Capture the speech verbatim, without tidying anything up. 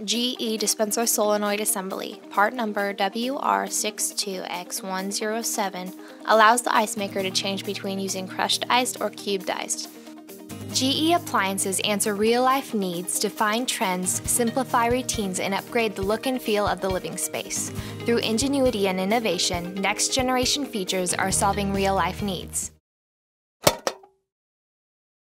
G E Dispenser Solenoid Assembly, part number W R sixty-two X one oh seven, allows the ice maker to change between using crushed iced or cubed iced. G E appliances answer real-life needs, define trends, simplify routines, and upgrade the look and feel of the living space. Through ingenuity and innovation, next-generation features are solving real-life needs.